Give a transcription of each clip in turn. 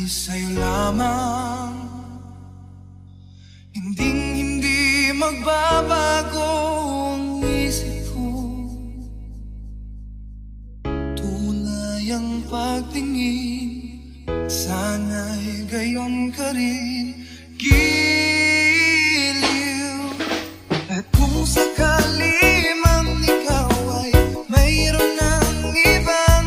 sa'yo lamang. Hindi magbabago ang isip ko. Tunay ang pagtingin, sana'y gayon ka rin. Giliw. At kung sakali mang ikaw ay mayroon ng ibang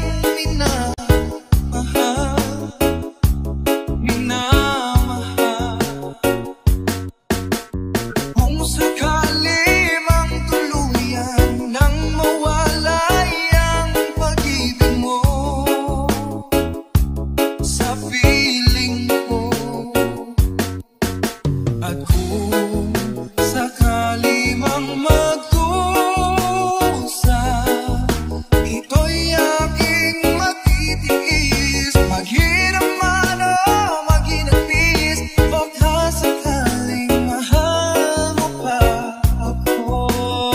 minamahal, kung sakali mang tuluyan nang mawalay ang pag-ibig mo sa feeling ko. At kung sakali mang magdusa, ito'y aking matitiis. Maghirap man o maginagpis, baka sakaling mahal mo pa ako.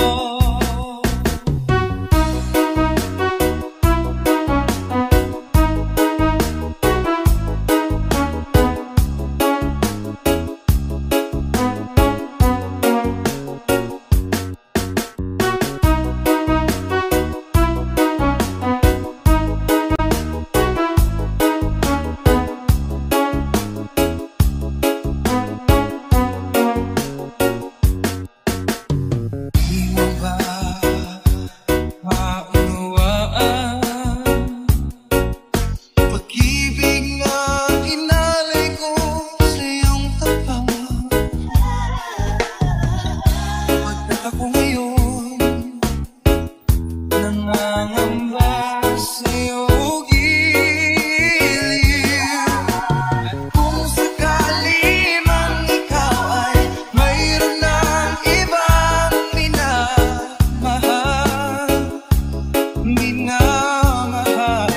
Di mo ba maunawaan? Pag-ibig na inalay ko sa iyong tapat. Pagkat ako ngayon nangangamba sa'yo, giliw. At kung sakali mang ikaw ay mayroon ng ibang minamahal,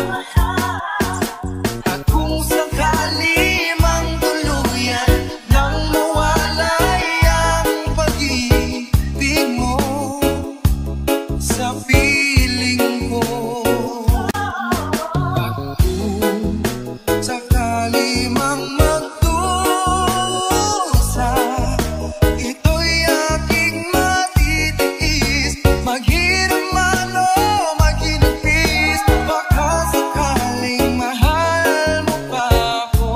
at kung sakali mang tuluyan nang mawalay ang pag-ibig mo sa feeling ko. At kung sakali mang magdusa, ito'y aking matitiis. Maghirap man o maginagpis, baka sakaling mahal mo pa ako.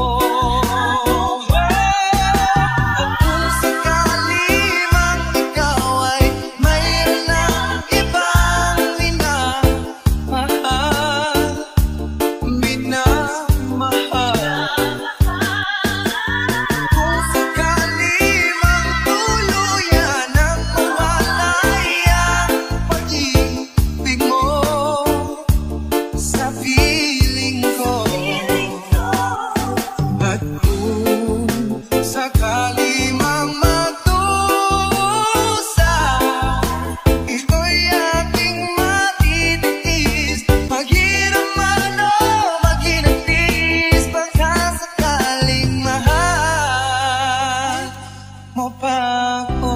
At kung sakali mang ikaw ay mayroon ng ibang minamahal, kung sakali mang tuluyan ang mawalay ang pag-ibig mo sa feeling ko. At kung sakali mang magdusa, ito'y aking matitiis. Maghirap man o maginagpis, baka sakaling mahal mo pa ako.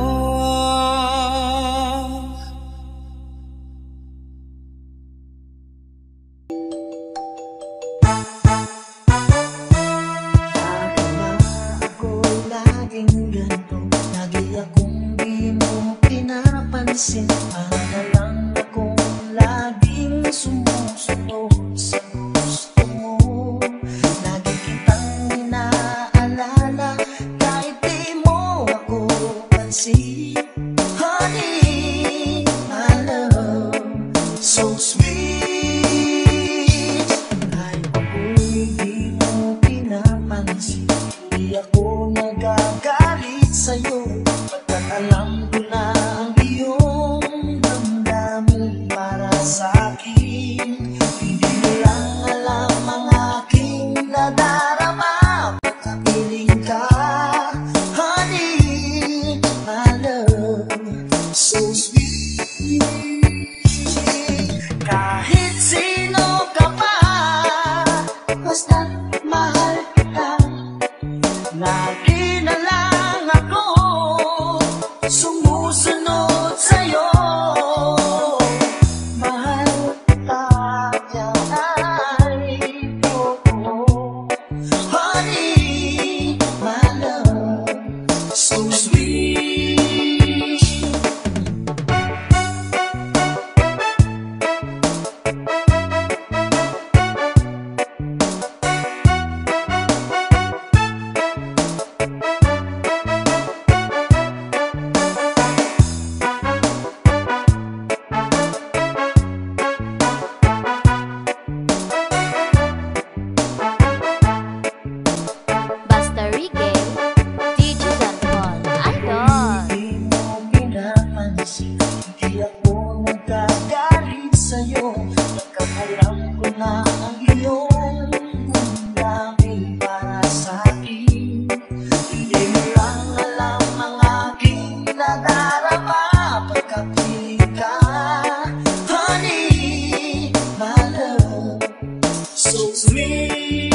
Ako'y laging ganito, lagi akong di mo pinapansin. Para na lang akong laging sumusunod sa gusto mo. Lagi kitang inaalala kahit di mo ako pansin. Honey, my love, so sweet. Kahit ako'y di mo pinapansin, di ako nagagalit sa'yo. Pagkat alam ko na ang iyong damdamin para sa'kin. Hindi mo lang alam ang aking nadarama pagkapiling ka. Honey, my love, so sweet. Kahit sino ka pa, basta't mahal kita. Lagi na lang ako sumusunod sa'yo. Mahal Nakakalam ko na ang iyong damdamin para sa'kin. Hindi mo lang alam ang aking nadarama pagkapiling ka. Honey, my love, so sweet.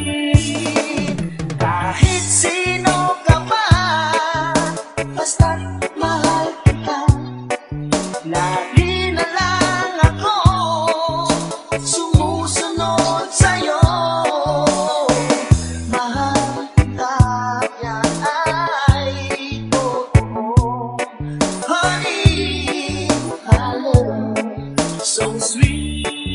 Kahit sino ka pa, basta't mahal kita. Lagi na lang ako sumusunod sa'yo. Mahal kita, yan ay totoo. Honey, my love, so sweet.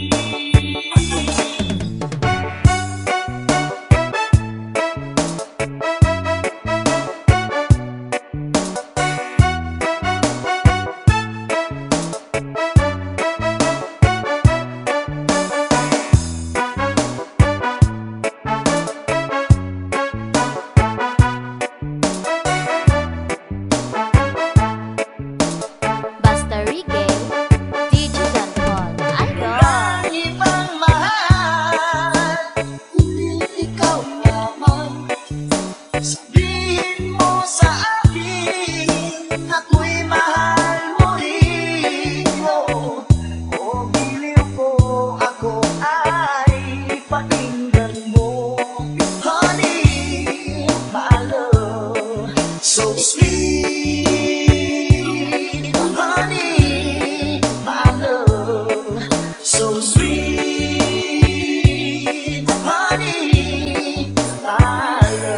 Basta Reggae, DJ Don Paul. Ayo! Ang ibang mahal, kundi ikaw lamang. Sabihin mo sa akin, ako'y mahal mo rin. O giliw ko, ako ay pakinggan mo. Honey, my love, so sweet. Honey, my love, so sweet. Honey, my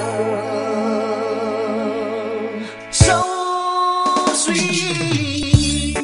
love, so sweet.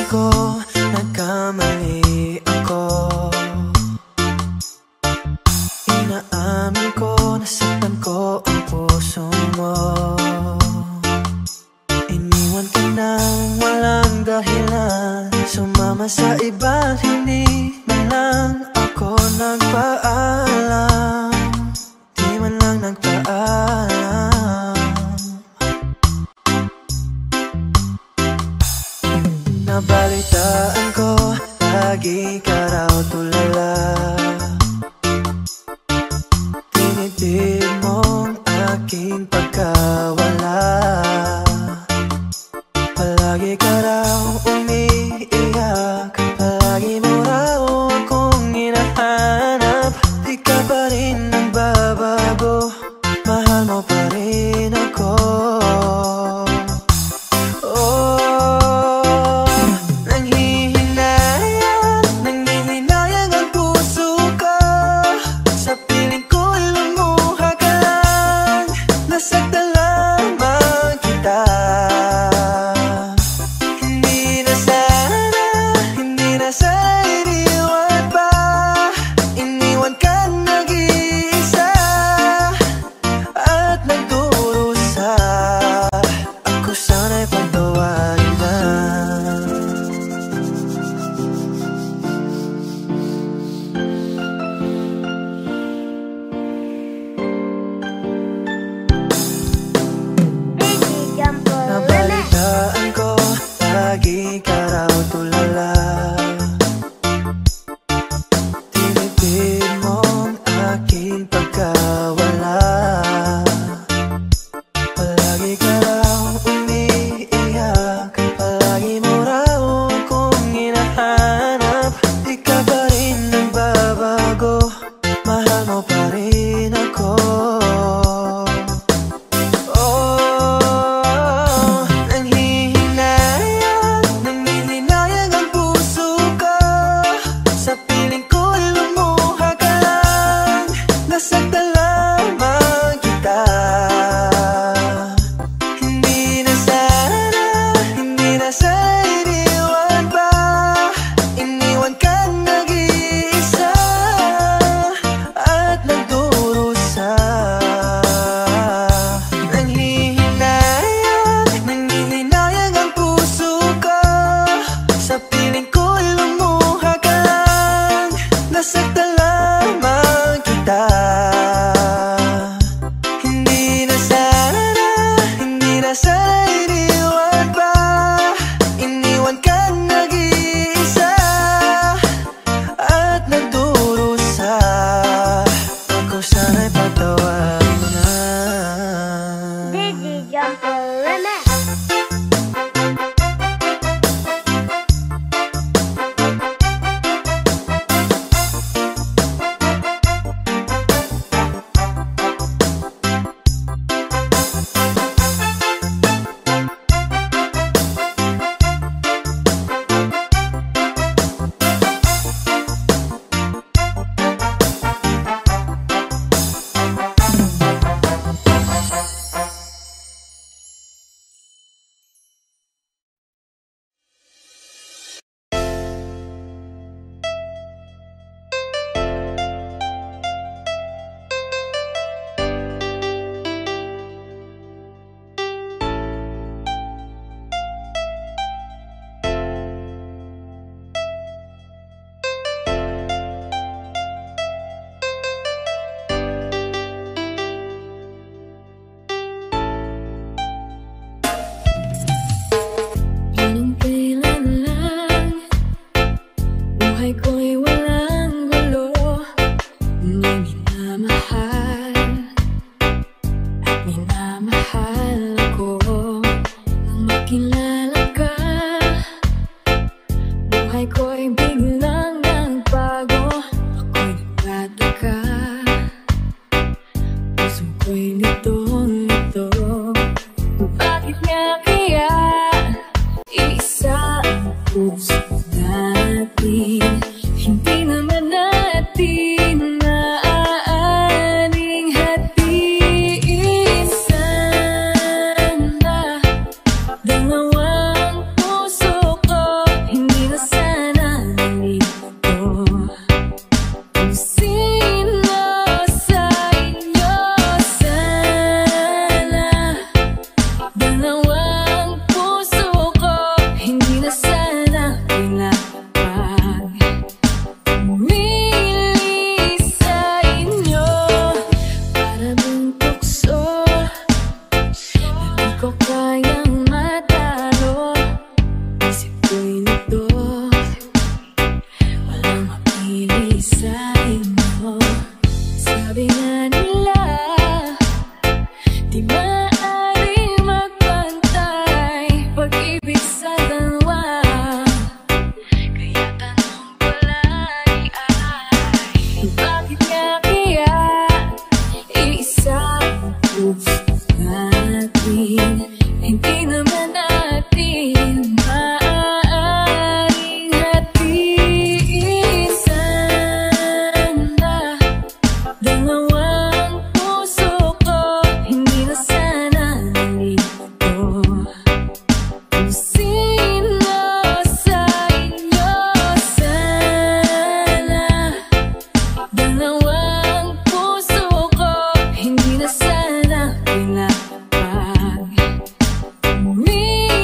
ko, nagkamali ako. Inaamin ko, nasaktan ko ang puso mo. Iniwan ka nang walang dahilan, sumama sa iba, hindi man lang ako nagpaalam. Di man lang nagpaalam. Nabalitaan ko, lagi ka raw tulala. Tinitid mong aking pagkawala. Palagi ka raw umiiyak, palagi mo raw akong hinahanap. Di ka pa rin nagbabago, mahal mo pa rin ako. Nanghihinayang ang puso ko, sa piling ko'y lumuha ka lang. Nasaktan lamang kita. Hindi na sana iniwan pa. Iniwan kang nag-iisa at nagdurusa. Ako sana'y pagtawagin na. Nabalitaan ko, lagi ka raw tulala. Tinitid mong aking pagkawala. Palagi ka raw umiiyak, palagi mo raw akong hinahanap. Di ka pa rin nagbabago, mahal mo pa rin ako. Nanghihinayang ang puso ko, sa piling ko'y lumuha ka lang. Nasaktan lamang kita. Hindi na sana iniwan pa. Iniwan kang nag-iisa at nagdurusa. Nanghihinayang ang puso ko, sa piling ko'y lumuha ka lang. Nasaktan lamang kita. Hindi na sana iniwan pa. Iniwan kang nag-iisa at nagdurusa. Ako sana'y patawagin na. Digi Jumper Remix. Anong kailan lang buhay ko'y walang gulo, nung minamahal at minamahal ako. Nung makilala ka, buhay ko'y biglang nagbago. Ako'y nagtataka, puso ko'y litong-lito. Bakit nga kaya isa ang puso natin? Hindi naman natin maaaring hatiin. Sana dalawa atin, hindi naman natin maaaring hatiin sana. Dalawang puso ko, hindi na sana nalito. Kung sino sa inyo sana. Dalawang puso ko, hindi na sana pinapag. Umiiyak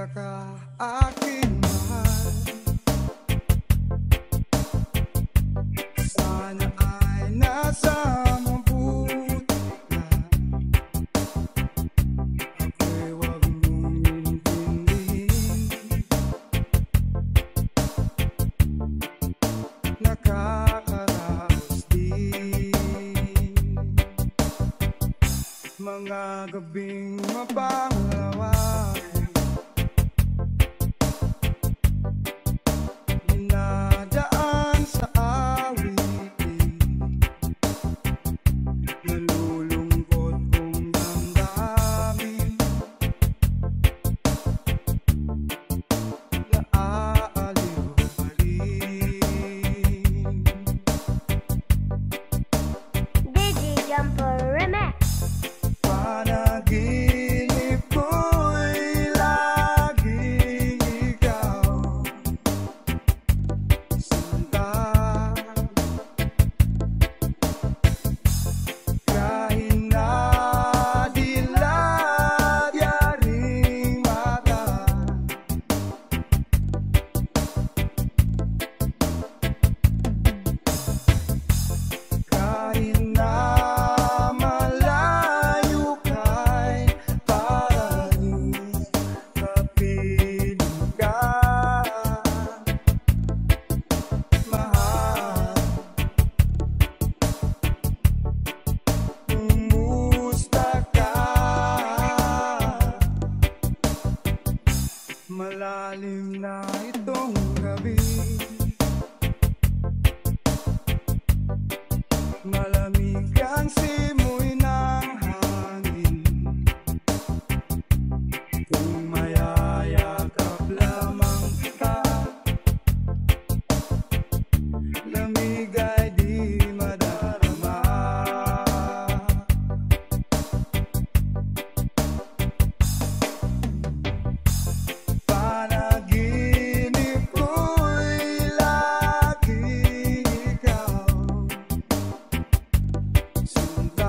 ka aking mahal. Sana ay nasa mabuti ka. Ako'y huwag mong intindihin. Nakakaraos din mga gabing mapanglawan. Dinadaan sa awitin. Nalulungkot kong damdamin. Naaaliw pa rin. DJ Jumper Remix. Panaginip ko'y laging ikaw, sinta. Kahit na dilat yaring mata, kahit na malayo ka'y parating kapiling ka, mahal. Kumusta ka? Malalim na itong gabi. Malamig ang simoy ng hangin. Kung mayayakap lamang kita, lamig ay di madarama. Panaginip ko'y laging ikaw, sinta.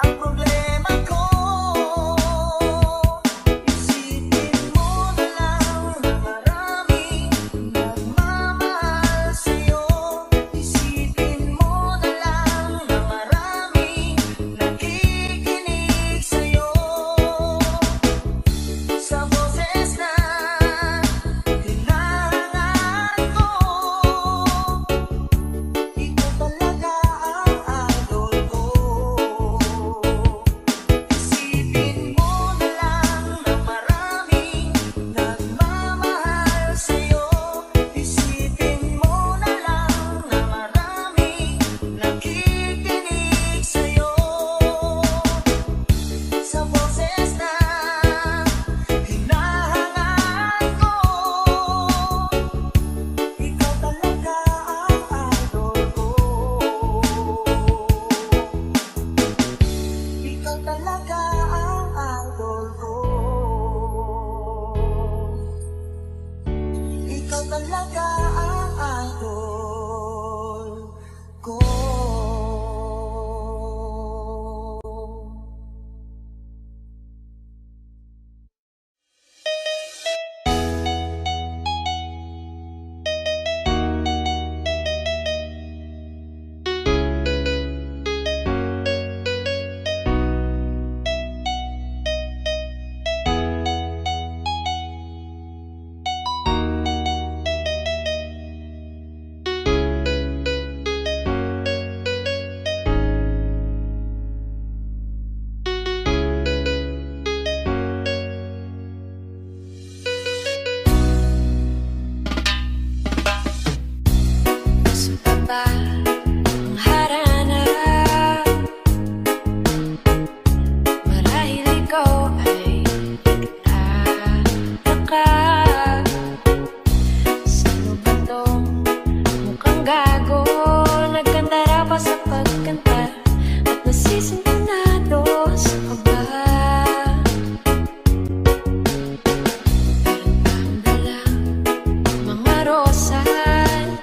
ang problema ko. Isipin mo na lang na maraming nagmamahal sa'yo. Isipin mo na lang na maraming nakikinig sa'yo. Sa boses na hinahangaan ko, ikaw talaga ang idol ko. Isipin mo na lang na maraming nagmamahal sa'yo. Isipin mo na lang na maraming nakikinig sa'yo. Sa boses na hinahangaan ko, ikaw talaga ang idol ko. Ikaw talaga ang idol ko. Ikaw talaga ang idol ko. Gusto ka ba ang harana? Marahil ikaw ay nagtataka. Sino ba tong mukhang gago? Nagkantara pa sa pagkanta at nasisintonado sa kaba. Meron bang dalang mga rosas,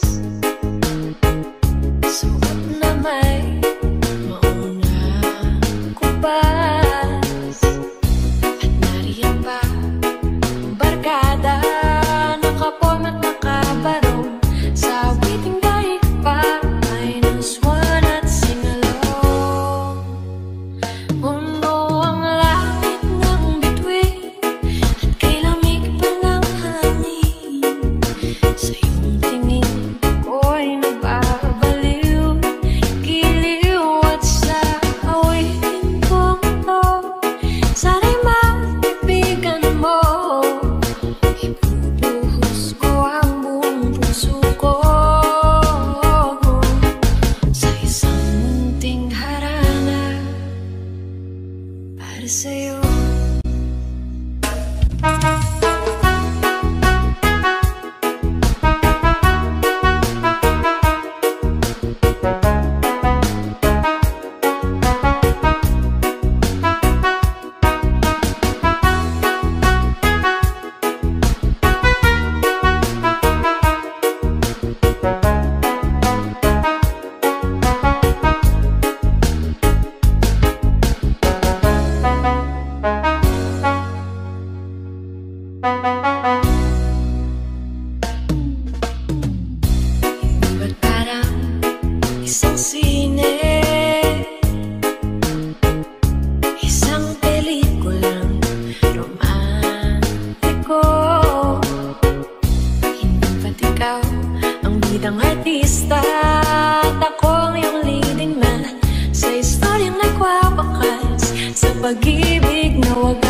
suot na may maunang kupas? At nariyan pa ang barkada, nakapom at nakabarong sa awiting daig pa. Minus one at singalong mundo ang langit ng bituin at kay lamig pa ng hangin. Sa iyong tingin ko'y nagbabaliw, giliw at sa awitin kong to. Sana'y maibigan mo, ibubuhos ko ang buong puso ko sa isang munting harana para sa'yo. Ba't parang isang sine, isang pelikulang romantiko? Hindi ba't ikaw ang bidang artista at ako ang iyong leading man sa istoryang nagwawakas sa pag-ibig na wagas?